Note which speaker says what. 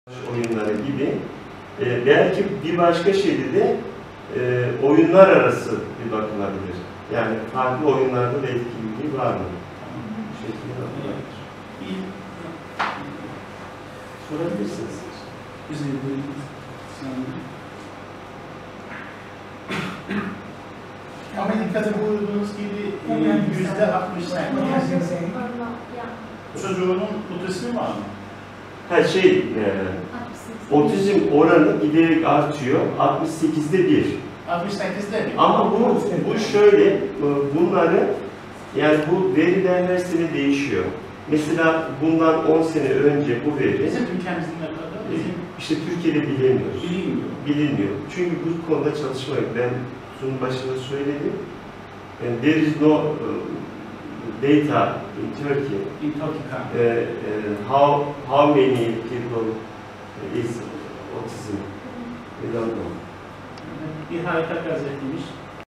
Speaker 1: oyunları gibi belki bir başka şeyde de oyunlar arası bir bakılabilir. Yani farklı oyunlarda da etkililiği var mı? Bu şekilde bakılabilir. Sorabilirsiniz.
Speaker 2: Ama dikkate buyurduğunuz gibi %68 çocuğunun otizmi var mı?
Speaker 1: Otizm oranı giderek artıyor. 68'de 1.
Speaker 2: 68'de mi?
Speaker 1: Ama bu şöyle, bunları, yani bu veriler her sene değişiyor. Mesela bundan 10 sene önce bu veri,
Speaker 2: Bizim ülkemizin ne kadar?
Speaker 1: işte Türkiye'de bilinmiyor. Çünkü bu konuda çalışma yok. Ben sunum başında söyledim. And there is no data in Turkey. How many people is autism? We don't know.
Speaker 2: Bir harita gazeteymiş.